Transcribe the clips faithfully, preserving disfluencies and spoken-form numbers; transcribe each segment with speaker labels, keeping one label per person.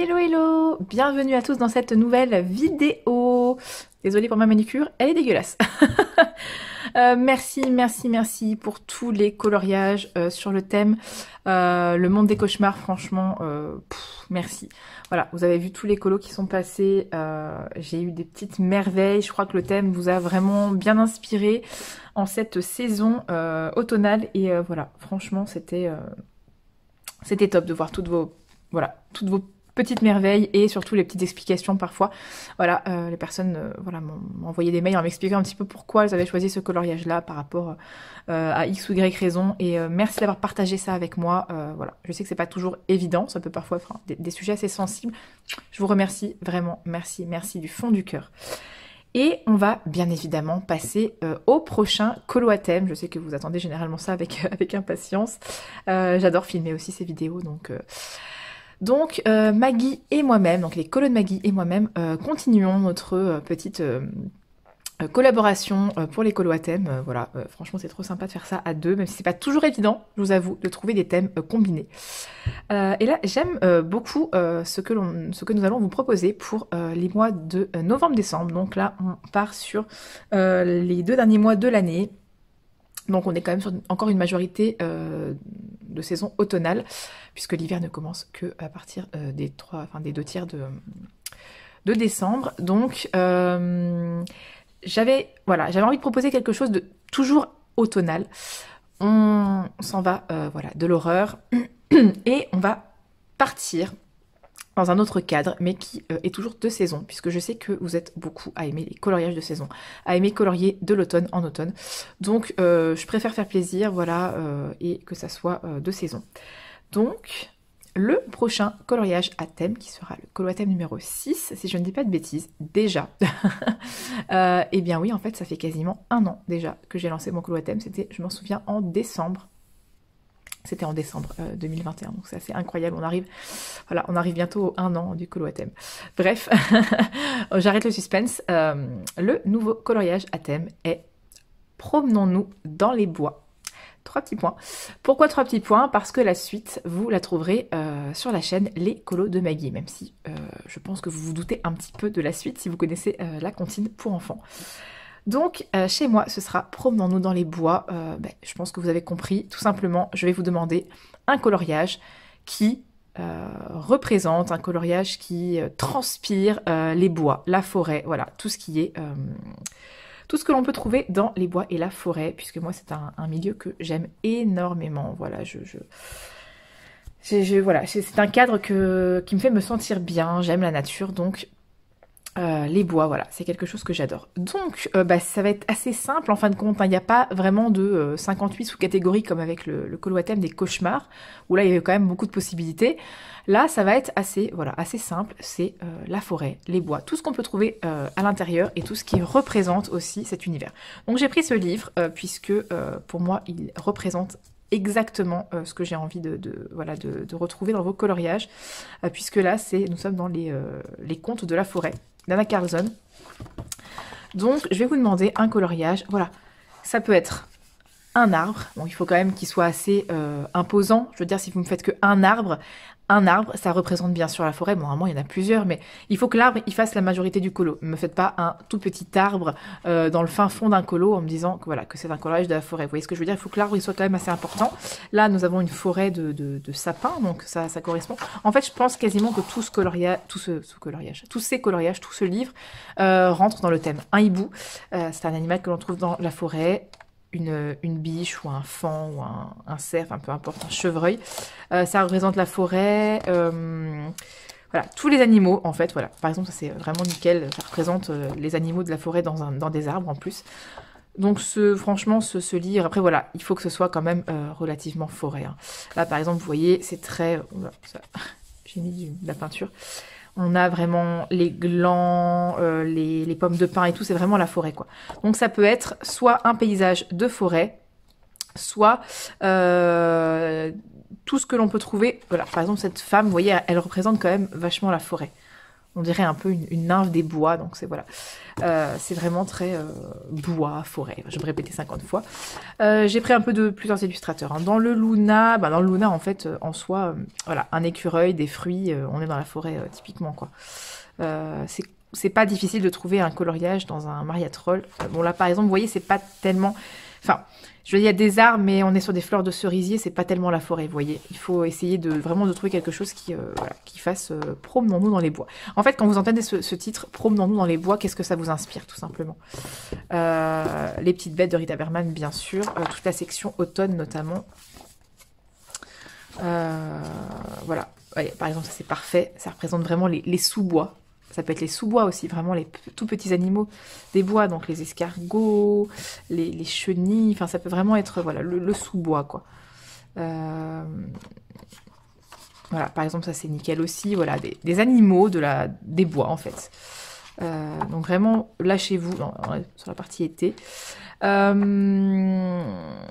Speaker 1: Hello hello, bienvenue à tous dans cette nouvelle vidéo. Désolée pour ma manucure, elle est dégueulasse. euh, merci, merci, merci pour tous les coloriages euh, sur le thème euh, le monde des cauchemars, franchement, euh, pff, merci. Voilà, vous avez vu tous les colos qui sont passés, euh, j'ai eu des petites merveilles, je crois que le thème vous a vraiment bien inspiré en cette saison euh, automnale et euh, voilà, franchement c'était euh, c'était top de voir toutes vos, voilà, toutes vos petites merveilles et surtout les petites explications parfois. Voilà, euh, les personnes euh, voilà, m'ont envoyé des mails en m'expliquant un petit peu pourquoi elles avaient choisi ce coloriage-là par rapport euh, à X ou Y raison. Et euh, merci d'avoir partagé ça avec moi. Euh, voilà, je sais que c'est pas toujours évident, ça peut parfois être des, des sujets assez sensibles. Je vous remercie vraiment, merci, merci du fond du cœur. Et on va bien évidemment passer euh, au prochain colo à thème. Je sais que vous attendez généralement ça avec, avec impatience. Euh, J'adore filmer aussi ces vidéos, donc... Euh, Donc euh, Maggie et moi-même, donc les colos de Maggie et moi-même, euh, continuons notre euh, petite euh, euh, collaboration euh, pour les colos à thème. Euh, voilà, euh, franchement c'est trop sympa de faire ça à deux, même si c'est pas toujours évident, je vous avoue, de trouver des thèmes euh, combinés. Euh, et là j'aime euh, beaucoup euh, ce, que l'on, ce que nous allons vous proposer pour euh, les mois de euh, novembre-décembre. Donc là on part sur euh, les deux derniers mois de l'année. Donc on est quand même sur encore une majorité euh, de saison automnale, puisque l'hiver ne commence que à partir euh, des trois, enfin des deux tiers de, de décembre. Donc euh, j'avais voilà, j'avais envie de proposer quelque chose de toujours automnal. On, on s'en va euh, voilà, de l'horreur et on va partir dans un autre cadre, mais qui euh, est toujours de saison, puisque je sais que vous êtes beaucoup à aimer les coloriages de saison, à aimer colorier de l'automne en automne. Donc euh, je préfère faire plaisir, voilà, euh, et que ça soit euh, de saison. Donc le prochain coloriage à thème, qui sera le colo à thème numéro six, si je ne dis pas de bêtises, déjà. euh, et bien oui, en fait, ça fait quasiment un an déjà que j'ai lancé mon colo à thème, c'était, je m'en souviens, en décembre. C'était en décembre euh, deux mille vingt et un, donc c'est assez incroyable. On arrive, voilà, on arrive bientôt au un an du colo à thème. Bref, j'arrête le suspense. Euh, le nouveau coloriage à thème est Promenons-nous dans les bois. Trois petits points. Pourquoi trois petits points? Parce que la suite, vous la trouverez euh, sur la chaîne Les Colos de Maggie, même si euh, je pense que vous vous doutez un petit peu de la suite si vous connaissez euh, la comptine pour enfants. Donc, euh, chez moi, ce sera Promenons-nous dans les bois. Euh, ben, je pense que vous avez compris. Tout simplement, je vais vous demander un coloriage qui euh, représente, un coloriage qui euh, transpire euh, les bois, la forêt, voilà, tout ce qui est... Euh, tout ce que l'on peut trouver dans les bois et la forêt, puisque moi, c'est un, un milieu que j'aime énormément. Voilà, je... je... je, je voilà, c'est un cadre que, qui me fait me sentir bien. J'aime la nature, donc... Euh, les bois, voilà, c'est quelque chose que j'adore. Donc, euh, bah, ça va être assez simple en fin de compte. Il n'y a pas vraiment de euh, cinquante-huit sous-catégories comme avec le, le colo à thème des cauchemars, où là, il y avait quand même beaucoup de possibilités. Là, ça va être assez, voilà, assez simple. C'est euh, la forêt, les bois, tout ce qu'on peut trouver euh, à l'intérieur et tout ce qui représente aussi cet univers. Donc, j'ai pris ce livre euh, puisque, euh, pour moi, il représente exactement euh, ce que j'ai envie de, de, voilà, de, de retrouver dans vos coloriages, euh, puisque là, c'est, nous sommes dans les, euh, les contes de la forêt d'Anna Carlson. Donc, je vais vous demander un coloriage. Voilà, ça peut être un arbre. Bon, il faut quand même qu'il soit assez euh, imposant. Je veux dire, si vous me faites que un arbre, un arbre, ça représente bien sûr la forêt. Bon, normalement, il y en a plusieurs, mais il faut que l'arbre, il fasse la majorité du colo. Ne me faites pas un tout petit arbre euh, dans le fin fond d'un colo en me disant que, voilà, que c'est un coloriage de la forêt. Vous voyez ce que je veux dire? Il faut que l'arbre, il soit quand même assez important. Là, nous avons une forêt de, de, de sapins, donc ça, ça correspond. En fait, je pense quasiment que tout ce coloriage, tout ce, ce coloriage, tous ces coloriages, tout ce livre euh, rentre dans le thème. Un hibou, euh, c'est un animal que l'on trouve dans la forêt. Une, une biche ou un faon ou un, un cerf, enfin peu importe, un chevreuil. Euh, ça représente la forêt, euh, voilà, tous les animaux en fait, voilà. Par exemple, ça c'est vraiment nickel, ça représente euh, les animaux de la forêt dans, un, dans des arbres en plus. Donc ce, franchement, ce, ce livre, après voilà, il faut que ce soit quand même euh, relativement forêt. Hein. Là par exemple, vous voyez, c'est très... J'ai mis du, de la peinture. On a vraiment les glands, euh, les, les pommes de pin et tout, c'est vraiment la forêt, quoi. Donc ça peut être soit un paysage de forêt, soit euh, tout ce que l'on peut trouver. Voilà, par exemple, cette femme, vous voyez, elle représente quand même vachement la forêt. On dirait un peu une, une nymphe des bois, donc c'est voilà. Euh, c'est vraiment très euh, bois, forêt. Je vais me répéter cinquante fois. Euh, J'ai pris un peu de plusieurs illustrateurs. Hein. Dans le Luna, bah dans le Luna en fait, en soi, euh, voilà, un écureuil, des fruits, euh, on est dans la forêt euh, typiquement quoi. Euh, c'est c'est pas difficile de trouver un coloriage dans un Mariatrol. Euh, bon là par exemple, vous voyez, c'est pas tellement, enfin. Je veux dire, il y a des arbres, mais on est sur des fleurs de cerisier, c'est pas tellement la forêt, vous voyez. Il faut essayer de vraiment de trouver quelque chose qui, euh, voilà, qui fasse euh, promenons-nous dans les bois. En fait, quand vous entendez ce, ce titre, promenons-nous dans les bois, qu'est-ce que ça vous inspire, tout simplement? euh, Les petites bêtes de Rita Berman, bien sûr, euh, toute la section automne notamment. Euh, voilà, ouais, par exemple, ça c'est parfait, ça représente vraiment les, les sous-bois. Ça peut être les sous-bois aussi, vraiment les tout petits animaux des bois, donc les escargots, les, les chenilles, enfin ça peut vraiment être voilà le, le sous-bois quoi. Euh, voilà, par exemple ça c'est nickel aussi, voilà des, des animaux de la des bois en fait. Euh, donc vraiment lâchez-vous sur la partie été. Euh,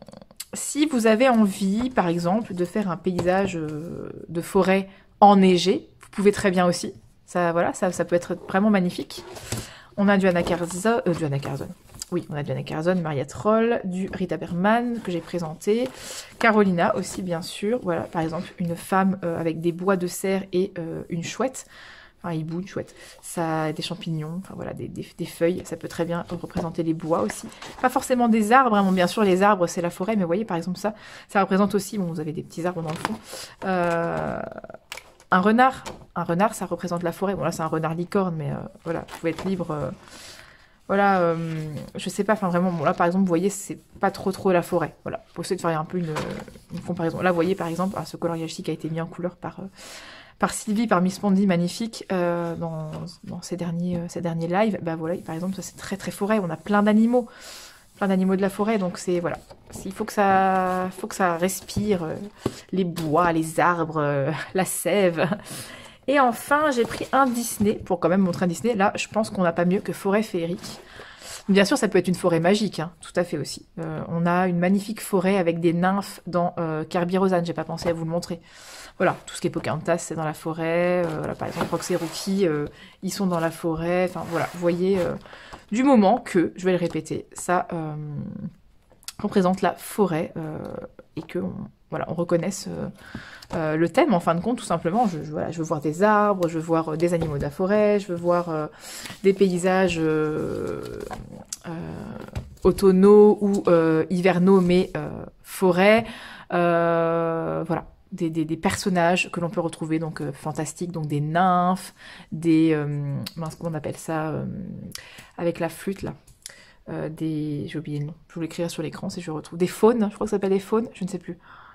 Speaker 1: si vous avez envie, par exemple, de faire un paysage de forêt enneigé, vous pouvez très bien aussi. Ça, voilà, ça, ça peut être vraiment magnifique. On a du Anna Carzon, euh, du Anna Carzon. Oui, on a du Anna Carzon, Mariatrol, du Rita Berman que j'ai présenté, Carolina aussi bien sûr. Voilà, par exemple une femme euh, avec des bois de serre et euh, une chouette, enfin un hibou, une chouette. Ça, des champignons, enfin voilà, des, des, des feuilles. Ça peut très bien représenter les bois aussi. Pas forcément des arbres, hein. Bon, bien sûr les arbres c'est la forêt, mais vous voyez par exemple ça, ça représente aussi. Bon, vous avez des petits arbres dans le fond. Euh, Un renard, un renard, ça représente la forêt. Bon là, c'est un renard licorne, mais euh, voilà, vous pouvez être libre. Euh, voilà, euh, je sais pas, enfin vraiment, bon là, par exemple, vous voyez, c'est pas trop trop la forêt. Voilà, pour essayer de faire un peu une, une comparaison. Là, vous voyez, par exemple, ah, ce coloriage-ci qui a été mis en couleur par, euh, par Sylvie, par Miss Pondy, magnifique, euh, dans, dans ces derniers, euh, ces derniers lives. Bah voilà, par exemple, ça c'est très très forêt. On a plein d'animaux. Plein d'animaux de la forêt, donc c'est voilà, il faut que ça, faut que ça respire euh, les bois, les arbres, euh, la sève. Et enfin, j'ai pris un Disney pour quand même montrer un Disney. Là, je pense qu'on n'a pas mieux que forêt féerique. Bien sûr, ça peut être une forêt magique, hein, tout à fait aussi. Euh, on a une magnifique forêt avec des nymphes dans euh, Kirby Rosanne. J'ai pas pensé à vous le montrer. Voilà, tout ce qui est Pocahontas, c'est dans la forêt. Euh, voilà, par exemple, Rox et Rookie, euh, ils sont dans la forêt. Enfin, voilà, vous voyez, euh, du moment que, je vais le répéter, ça euh, représente la forêt euh, et que, on, voilà, on reconnaisse euh, euh, le thème, en fin de compte, tout simplement. Je, je, voilà, je veux voir des arbres, je veux voir euh, des animaux de la forêt, je veux voir euh, des paysages euh, euh, automnaux ou euh, hivernaux, mais euh, forêt. Euh, voilà. Des, des, des personnages que l'on peut retrouver, donc euh, fantastiques, donc des nymphes, des... Euh, comment on appelle ça euh, avec la flûte, là. Euh, des... J'ai oublié le nom. Je vais l'écrire sur l'écran si je retrouve. Des faunes, je crois que ça s'appelle des faunes, je ne sais plus.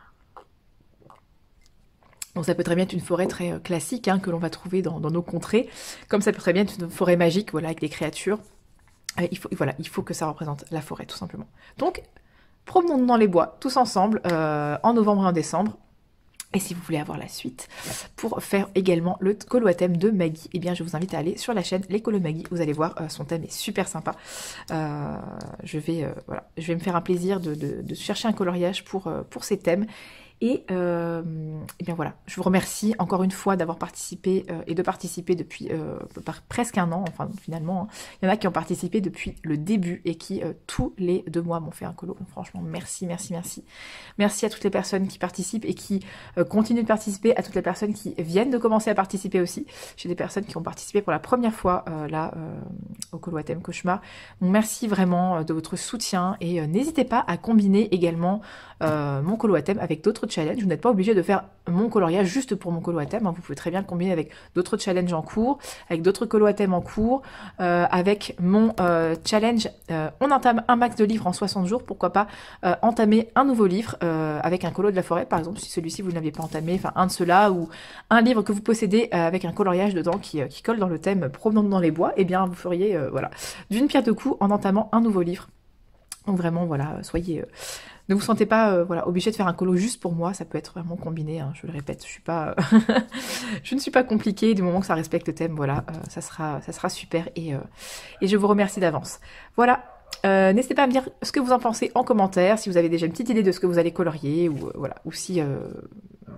Speaker 1: Donc ça peut très bien être une forêt très euh, classique, hein, que l'on va trouver dans, dans nos contrées, comme ça peut très bien être une forêt magique, voilà, avec des créatures. Euh, il faut, voilà, il faut que ça représente la forêt, tout simplement. Donc, promenons-nous dans les bois, tous ensemble, euh, en novembre et en décembre. Et si vous voulez avoir la suite, pour faire également le colo à thème de Maggie, eh bien je vous invite à aller sur la chaîne Les Colos Maggie. Vous allez voir, euh, son thème est super sympa. Euh, je vais, euh, voilà, je vais me faire un plaisir de, de, de chercher un coloriage pour, euh, pour ces thèmes. Et, euh, et bien voilà, je vous remercie encore une fois d'avoir participé euh, et de participer depuis euh, par presque un an, enfin finalement, hein. Il y en a qui ont participé depuis le début et qui euh, tous les deux mois m'ont fait un colo. Donc, franchement, merci, merci, merci. Merci à toutes les personnes qui participent et qui euh, continuent de participer, à toutes les personnes qui viennent de commencer à participer aussi. J'ai des personnes qui ont participé pour la première fois euh, là euh, au colo à thème cauchemar. Donc merci vraiment euh, de votre soutien et euh, n'hésitez pas à combiner également euh, mon colo à thème avec d'autres challenge. Vous n'êtes pas obligé de faire mon coloriage juste pour mon colo à thème, hein. Vous pouvez très bien le combiner avec d'autres challenges en cours, avec d'autres colo à thème en cours, euh, avec mon euh, challenge euh, on entame un max de livres en soixante jours, pourquoi pas euh, entamer un nouveau livre euh, avec un colo de la forêt, par exemple, si celui-ci vous ne l'aviez pas entamé, enfin un de ceux-là, ou un livre que vous possédez euh, avec un coloriage dedans qui, euh, qui colle dans le thème promenons dans les bois, et eh bien vous feriez euh, voilà, d'une pierre deux coups en entamant un nouveau livre. Donc vraiment, voilà, soyez... Euh, ne vous sentez pas euh, voilà, obligé de faire un colo juste pour moi, ça peut être vraiment combiné, hein, je le répète, je suis pas, euh, je ne suis pas compliquée, du moment que ça respecte le thème, voilà, euh, ça, sera, ça sera super, et, euh, et je vous remercie d'avance. Voilà, euh, n'hésitez pas à me dire ce que vous en pensez en commentaire, si vous avez déjà une petite idée de ce que vous allez colorier, ou euh, voilà, ou si... Euh,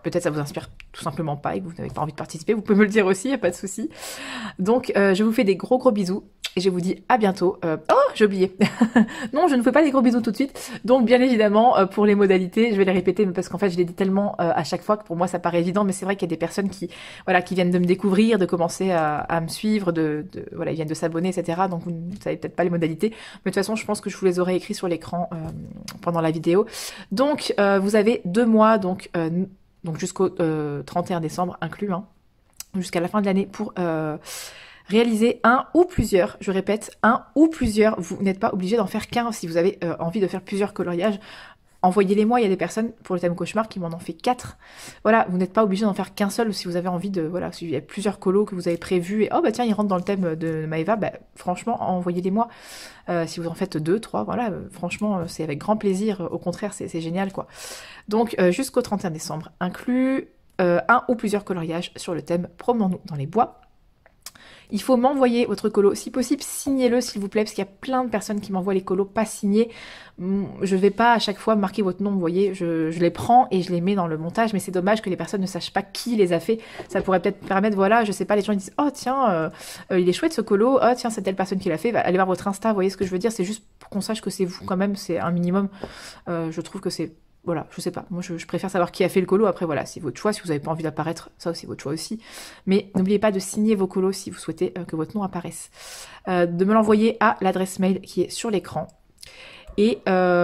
Speaker 1: peut-être ça vous inspire tout simplement pas et que vous n'avez pas envie de participer, vous pouvez me le dire aussi, il n'y a pas de souci. Donc euh, je vous fais des gros gros bisous et je vous dis à bientôt. Euh... Oh, j'ai oublié. Non, je ne fais pas des gros bisous tout de suite. Donc bien évidemment, euh, pour les modalités, je vais les répéter parce qu'en fait je les dis tellement euh, à chaque fois que pour moi ça paraît évident, mais c'est vrai qu'il y a des personnes qui, voilà, qui viennent de me découvrir, de commencer à, à me suivre, de, de voilà, ils viennent de s'abonner, et cetera. Donc vous ne savez peut-être pas les modalités, mais de toute façon je pense que je vous les aurai écrits sur l'écran euh, pendant la vidéo. Donc euh, vous avez deux mois, donc euh, donc jusqu'au euh, trente et un décembre inclus, hein, jusqu'à la fin de l'année pour euh, réaliser un ou plusieurs, je répète, un ou plusieurs. Vous n'êtes pas obligé d'en faire qu'un si vous avez euh, envie de faire plusieurs coloriages. Envoyez-les-moi, il y a des personnes pour le thème cauchemar qui m'en ont fait quatre. Voilà, vous n'êtes pas obligé d'en faire qu'un seul si vous avez envie de, voilà, si il y a plusieurs colos que vous avez prévus et oh bah tiens, ils rentrent dans le thème de Maëva, bah franchement, envoyez-les-moi. Euh, si vous en faites deux, trois, voilà, euh, franchement, c'est avec grand plaisir. Au contraire, c'est génial, quoi. Donc, euh, jusqu'au trente et un décembre, inclus euh, un ou plusieurs coloriages sur le thème Promenons-nous dans les bois. Il faut m'envoyer votre colo, si possible, signez-le s'il vous plaît, parce qu'il y a plein de personnes qui m'envoient les colos pas signés. Je vais pas à chaque fois marquer votre nom, vous voyez, je, je les prends et je les mets dans le montage, mais c'est dommage que les personnes ne sachent pas qui les a fait. Ça pourrait peut-être permettre, voilà, je sais pas, les gens ils disent « Oh tiens, euh, euh, il est chouette ce colo, oh tiens, c'est telle personne qui l'a fait, allez voir votre Insta », vous voyez ce que je veux dire, c'est juste pour qu'on sache que c'est vous quand même, c'est un minimum, euh, je trouve que c'est... Voilà, je sais pas, moi je, je préfère savoir qui a fait le colo, après voilà, c'est votre choix, si vous n'avez pas envie d'apparaître, ça c'est votre choix aussi. Mais n'oubliez pas de signer vos colos si vous souhaitez euh, que votre nom apparaisse. Euh, de me l'envoyer à l'adresse mail qui est sur l'écran. Et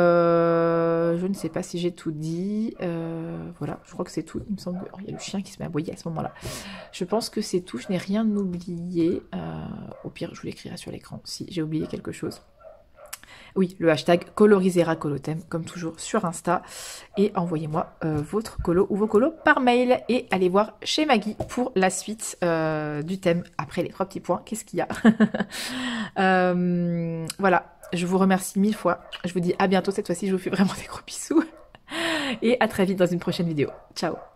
Speaker 1: euh, je ne sais pas si j'ai tout dit, euh, voilà, je crois que c'est tout, il me semble qu'il y a le chien qui se met à aboyer à ce moment-là. Je pense que c'est tout, je n'ai rien oublié, euh, au pire je vous l'écrirai sur l'écran si j'ai oublié quelque chose. Oui, le hashtag colorisera colothème, comme toujours sur Insta. Et envoyez-moi euh, votre colo ou vos colos par mail. Et allez voir chez Maggie pour la suite euh, du thème. Après les trois petits points, qu'est-ce qu'il y a euh, Voilà, je vous remercie mille fois. Je vous dis à bientôt. Cette fois-ci, je vous fais vraiment des gros bisous. Et à très vite dans une prochaine vidéo. Ciao.